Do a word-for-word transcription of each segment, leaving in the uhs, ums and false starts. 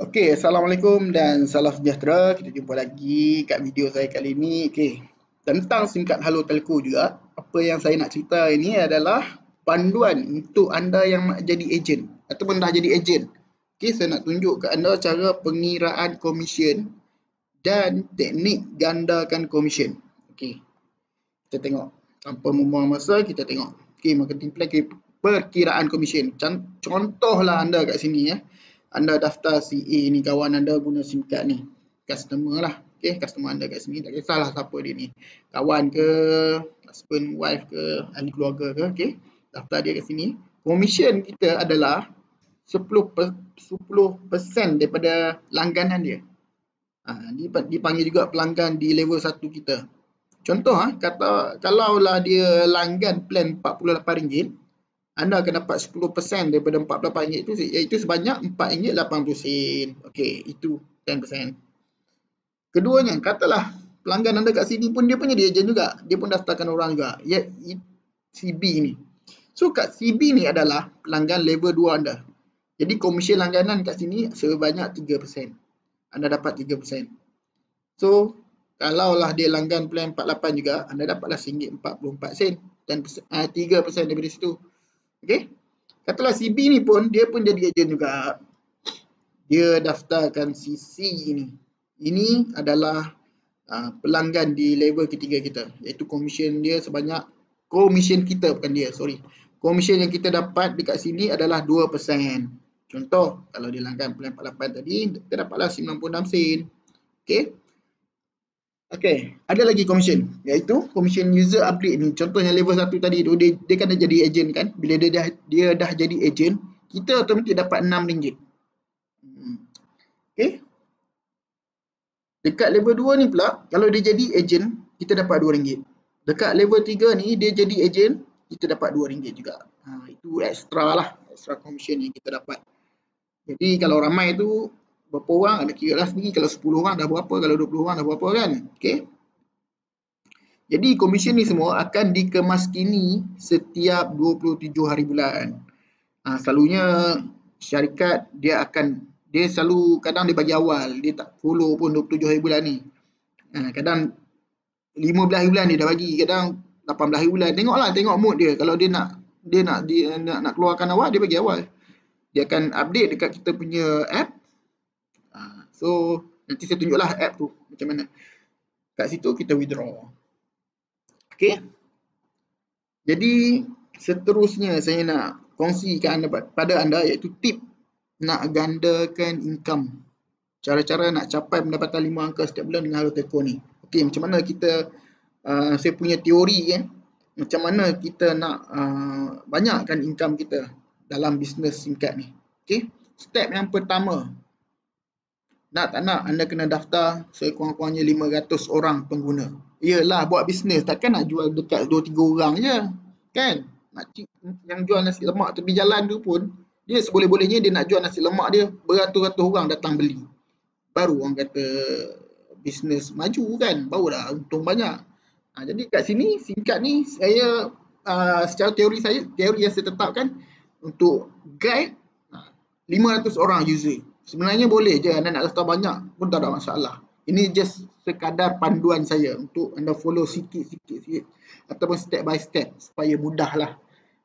Okey, Assalamualaikum dan salam sejahtera. Kita jumpa lagi kat video saya kali ini. Okey, tentang sim kad Halo Telco juga. Apa yang saya nak cerita ini adalah panduan untuk anda yang nak jadi ejen ataupun dah jadi ejen. Okey, saya nak tunjuk ke anda cara pengiraan komisen dan teknik gandakan komisen. Okey, kita tengok. Tanpa membuang masa, kita tengok. Okey, marketing plan perkiraan komisen. Contohlah anda kat sini ya. Anda daftar C A ni, kawan anda guna sim kad ni. Customer lah. Okay, customer anda kat sini. Tak kisahlah siapa dia ni. Kawan ke, husband, wife ke, ahli keluarga ke. Okay, daftar dia kat sini. Komisen kita adalah sepuluh peratus daripada langganan dia. Ha, dipanggil juga pelanggan di level satu kita. Contoh, ha, kata kalaulah dia langgan plan empat puluh lapan ringgit, anda akan dapat sepuluh peratus daripada empat puluh lapan ringgit itu, iaitu sebanyak empat ringgit lapan puluh sen. Okey, itu sepuluh peratus. Keduanya, katalah pelanggan anda kat sini pun dia punya dia ejen juga. Dia pun daftarkan orang juga. Ya, C B ni. So, kat C B ni adalah pelanggan level dua anda. Jadi, komisen langganan kat sini sebanyak tiga peratus. Anda dapat tiga peratus. So, kalaulah dia langgan plan empat puluh lapan juga, anda dapatlah satu ringgit empat puluh empat sen. Dan uh, tiga peratus daripada situ. Okey. Katalah C B ni pun, dia pun jadi ejen juga. Dia daftarkan C C ni. Ini adalah uh, pelanggan di level ketiga kita. Iaitu komisen dia sebanyak, komisen kita bukan dia, sorry. Komisen yang kita dapat dekat sini adalah dua peratus. Contoh, kalau dia langgan plan empat puluh lapan tadi, kita dapatlah sembilan puluh enam sen. Okey. Okey, ada lagi komisen, iaitu komisen user upgrade ni. Contohnya level satu tadi tu, dia, dia kan dah jadi ejen kan. Bila dia dah dia dah jadi ejen, kita otomatik dapat enam ringgit. Hmm. Okey. Dekat level dua ni pula, kalau dia jadi ejen, kita dapat dua ringgit. Dekat level tiga ni, dia jadi ejen, kita dapat dua ringgit juga. Ha, itu extra lah, extra komisen yang kita dapat. Jadi kalau ramai tu, berapa orang, ada kira lah sendiri. Kalau sepuluh orang dah berapa, kalau dua puluh orang dah berapa kan. Okey. Jadi komisen ni semua akan dikemaskini setiap dua puluh tujuh hari bulan. Ha, selalunya syarikat dia akan, dia selalu kadang dia bagi awal, dia tak follow pun dua puluh tujuh hari bulan ni. Ha, kadang lima belas hari bulan dia dah bagi, kadang lapan belas hari bulan. Tengoklah, tengok mood dia. Kalau dia nak dia nak dia nak, nak keluarkan awal, dia bagi awal. Dia akan update dekat kita punya app. Ha, so nanti saya tunjuklah app tu macam mana. Kat situ kita withdraw. Okey. Jadi seterusnya saya nak kongsikan anda, pada anda, iaitu tip nak gandakan income. Cara-cara nak capai pendapatan lima angka setiap bulan dengan Halo Telco ni. Okey, macam mana kita, uh, saya punya teori kan, macam mana kita nak uh, banyakkan income kita dalam bisnes sim kad ni. Okey, step yang pertama, nak tak nak anda kena daftar sekurang-kurangnya lima ratus orang pengguna. Yelah, buat bisnes takkan nak jual dekat dua tiga orang je kan. Nak yang jual nasi lemak tepi jalan tu pun, dia seboleh-bolehnya dia nak jual nasi lemak dia, beratus-ratus orang datang beli. Baru orang kata bisnes maju kan, barulah untung banyak. Ha, jadi kat sini sim kad ni saya uh, secara teori saya, teori yang saya tetapkan untuk guide uh, lima ratus orang user. Sebenarnya boleh je anda nak daftar banyak pun tak ada masalah. Ini just sekadar panduan saya untuk anda follow sikit-sikit sikit ataupun step by step supaya mudahlah.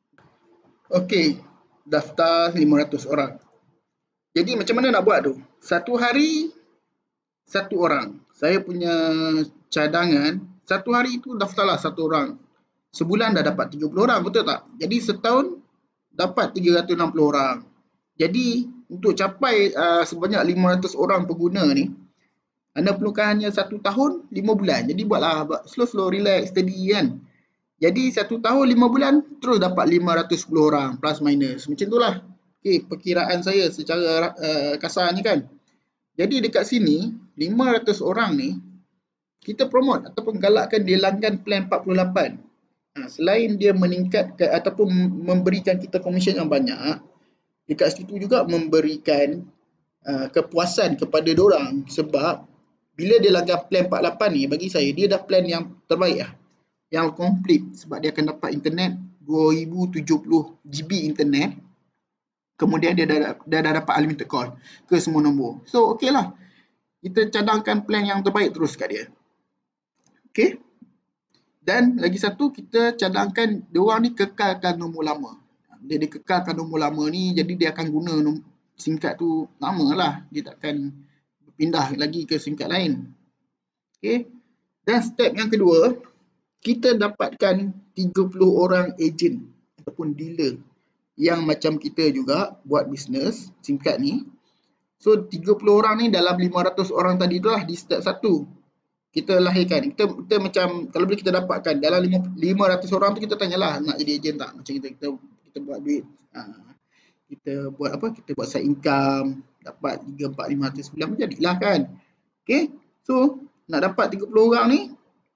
Okey, daftar lima ratus orang. Jadi macam mana nak buat tu? Satu hari satu orang. Saya punya cadangan, satu hari itu daftarlah satu orang. Sebulan dah dapat tiga puluh orang, betul tak? Jadi setahun dapat tiga ratus enam puluh orang. Jadi untuk capai uh, sebanyak lima ratus orang pengguna ni, anda perlukan hanya satu tahun, lima bulan. Jadi buatlah slow-slow, relax, steady kan. Jadi satu tahun, lima bulan, terus dapat lima ratus sepuluh orang, plus minus. Macam itulah. Okay, perkiraan saya secara uh, kasar ni kan. Jadi dekat sini, lima ratus orang ni, kita promote ataupun galakkan dia langgan plan empat puluh lapan. Ha, selain dia meningkatkan ataupun memberikan kita komisen yang banyak, dekat situ juga memberikan uh, kepuasan kepada diorang, sebab bila dia langgan plan empat puluh lapan ni, bagi saya dia dah plan yang terbaik lah, yang komplit, sebab dia akan dapat internet dua ribu tujuh puluh G B internet kemudian dia dah, dah, dah dapat unlimited call ke semua nombor. So okey lah, kita cadangkan plan yang terbaik terus kat dia. Okey. Dan lagi satu, kita cadangkan dia orang ni kekalkan nombor lama. Dia dikekalkan nombor lama ni, jadi dia akan guna nombor, SIM card tu lama lah. Dia takkan pindah lagi ke SIM card lain. Okey. Dan step yang kedua, kita dapatkan tiga puluh orang ejen ataupun dealer yang macam kita juga buat bisnes SIM card ni. So tiga puluh orang ni dalam lima ratus orang tadi tu lah di step satu. Kita lahirkan. Kita, kita macam kalau boleh kita dapatkan dalam lima ratus orang tu, kita tanyalah nak jadi ejen tak. Macam kita kita, kita buat duit. Ha, kita buat apa? Kita buat side income, dapat tiga, empat, lima ratus sebulan pun jadilah kan. Okay. So nak dapat tiga puluh orang ni,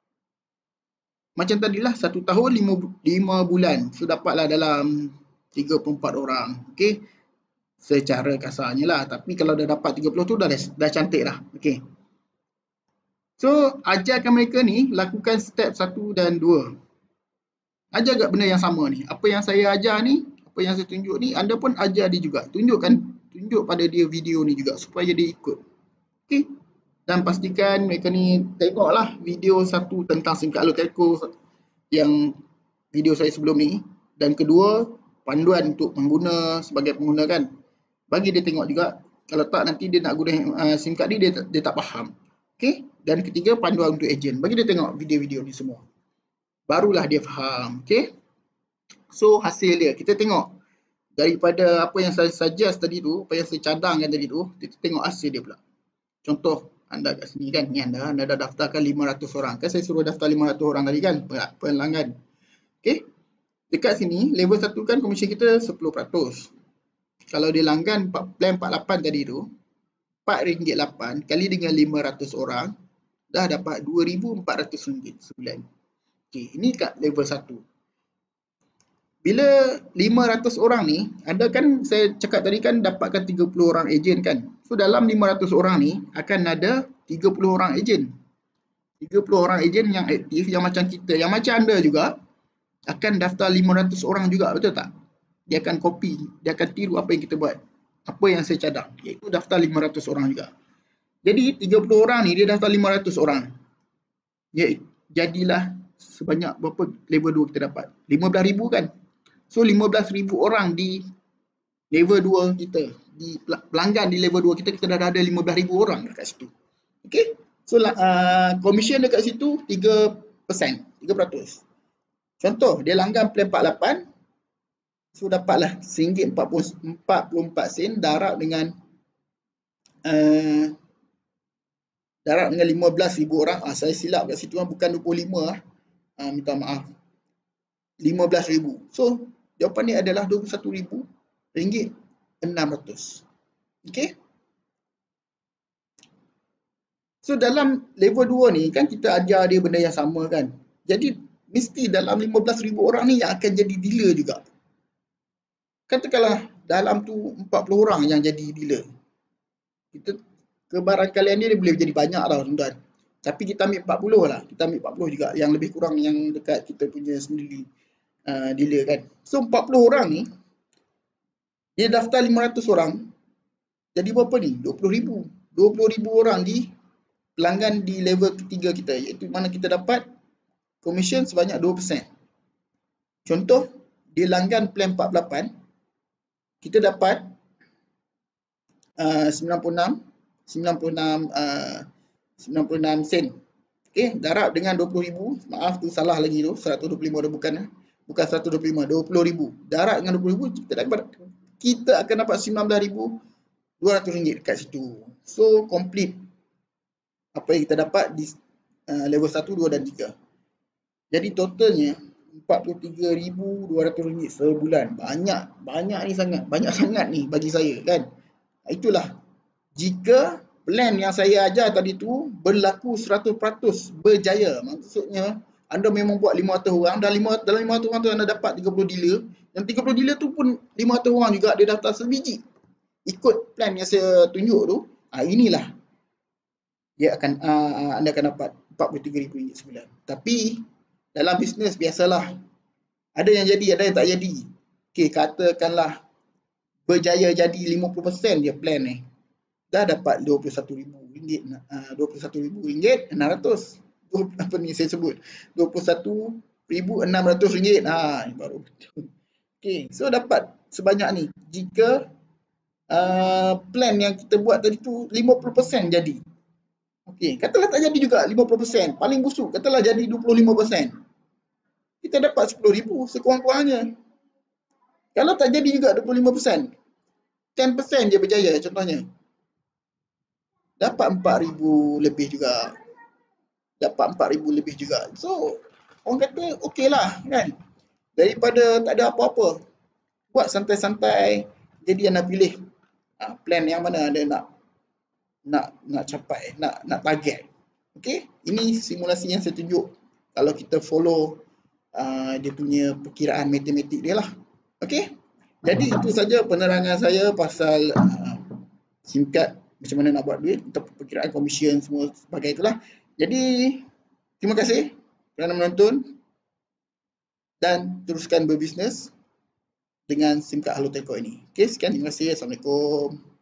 macam tadilah satu tahun lima bulan. So dapatlah dalam tiga puluh empat orang. Okay. Secara kasarnya lah. Tapi kalau dah dapat tiga puluh tu dah, dah cantik lah. Okay. So, ajarkan mereka ni lakukan step satu dan dua. Ajar agak benda yang sama ni. Apa yang saya ajar ni, apa yang saya tunjuk ni, anda pun ajar dia juga. Tunjukkan, tunjuk pada dia video ni juga supaya dia ikut. Okey. Dan pastikan mereka ni tengoklah video satu tentang SIM card Allo Telco yang video saya sebelum ni. Dan kedua, panduan untuk pengguna sebagai pengguna kan. Bagi dia tengok juga. Kalau tak nanti dia nak guna uh, SIM card ni, dia, dia tak faham. Okey. Dan ketiga, panduan untuk ejen. Bagi dia tengok video-video ni semua. Barulah dia faham. Okey. So, hasil dia. Kita tengok. Daripada apa yang saya suggest tadi tu, apa yang saya cadangkan tadi tu, kita tengok hasil dia pula. Contoh, anda kat sini kan. Ni anda, anda dah daftarkan lima ratus orang. Kan saya suruh daftar lima ratus orang tadi kan. Pelanggan. Okey. Dekat sini, level satu kan komisen kita sepuluh peratus. Kalau dia langgan plan empat puluh lapan tadi tu, empat ringgit lapan kali dengan lima ratus orang, dah dapat dua ribu empat ratus ringgit sebulan. Okey, ini kat level satu. Bila lima ratus orang ni, anda kan saya cakap tadi kan dapatkan tiga puluh orang ejen kan. So dalam lima ratus orang ni akan ada tiga puluh orang ejen. tiga puluh orang ejen yang aktif, yang macam kita, yang macam anda juga akan daftar lima ratus orang juga, betul tak? Dia akan copy, dia akan tiru apa yang kita buat. Apa yang saya cadang, iaitu daftar lima ratus orang juga. Jadi tiga puluh orang ni dia daftar lima ratus orang. Ya, jadilah sebanyak berapa level dua kita dapat? lima belas ribu kan? So lima belas ribu orang di level dua kita. Di pelanggan di level dua kita, kita dah ada lima belas ribu orang dekat situ. Okey? So uh, commission dekat situ tiga peratus, tiga peratus. Contoh, dia langgan plan empat puluh lapan. So dapatlah ringgit empat puluh empat sen darab dengan uh, darab dengan lima belas ribu orang. Ah, saya silap kat situ bukan dua puluh lima lah. Ah, minta maaf. lima belas ribu. So jawapan ni adalah dua puluh satu ribu ringgit enam ratus. Okey. So dalam level dua ni kan kita ajar dia benda yang sama kan. Jadi mesti dalam lima belas ribu orang ni yang akan jadi dealer juga. Katakanlah dalam tu empat puluh orang yang jadi dealer. Kita kebarangkalian dia boleh jadi banyak tau tuan-tuan. Tapi kita ambil empat puluh lah. Kita ambil empat puluh juga yang lebih kurang yang dekat kita punya sendiri uh, dealer kan. So empat puluh orang ni dia daftar lima ratus orang. Jadi berapa ni? dua puluh ribu. dua puluh ribu orang di pelanggan di level ketiga kita, iaitu mana kita dapat komisen sebanyak dua peratus. Contoh, dia langgan plan empat puluh lapan, kita dapat uh, sembilan puluh enam sembilan puluh enam uh, sembilan puluh enam sen. Okey, darab dengan dua puluh ribu. Maaf tu salah lagi tu, seratus dua puluh lima dah bukan bukan seratus dua puluh lima, dua puluh ribu. Darab dengan dua puluh ribu, kita dapat kita akan dapat sembilan belas ribu dua ratus ringgit kat situ. So complete apa yang kita dapat di uh, level satu, dua dan tiga. Jadi totalnya empat puluh tiga ribu dua ratus ringgit sebulan. Banyak, banyak ni sangat, banyak sangat ni bagi saya kan. Itulah jika plan yang saya ajar tadi tu berlaku seratus peratus berjaya. Maksudnya anda memang buat lima ratus orang, dalam lima ratus orang tu anda dapat tiga puluh dealer. Yang tiga puluh dealer tu pun lima ratus orang juga dia daftar sebiji. Ikut plan yang saya tunjuk tu, ha, inilah dia akan uh, anda akan dapat empat puluh tiga ribu ringgit sebulan. Tapi dalam bisnes biasalah, ada yang jadi, ada yang tak jadi. Okey, katakanlah berjaya jadi lima puluh peratus dia plan ni. Dah dapat dua puluh satu ribu ringgit, uh, dua puluh satu ribu ringgit enam ratus. Apa ni saya sebut? dua puluh satu ribu enam ratus ringgit. Ha, ni baru betul. Okey, so dapat sebanyak ni. Jika uh, plan yang kita buat tadi tu lima puluh peratus jadi. Okey, katalah tak jadi juga lima puluh peratus. Paling busuk, katalah jadi dua puluh lima peratus. Kita dapat sepuluh ribu sekurang-kurangnya. Kalau tak jadi juga dua puluh lima peratus, sepuluh peratus je berjaya contohnya. Dapat empat ribu lebih juga. Dapat empat ribu lebih juga. So, orang kata okey lah kan. Daripada tak ada apa-apa. Buat santai-santai. Jadi anda pilih uh, plan yang mana anda nak nak nak capai, nak nak target. Okey, ini simulasi yang saya tunjuk. Kalau kita follow uh, dia punya perkiraan matematik dia lah. Okey. Jadi itu saja penerangan saya pasal uh, SIM card, macam mana nak buat duit, untuk perkiraan komisen semua sebagai itulah. Jadi terima kasih kerana menonton dan teruskan berbisnes dengan SIM card Halo Telco ini. Okey, sekian, terima kasih. Assalamualaikum.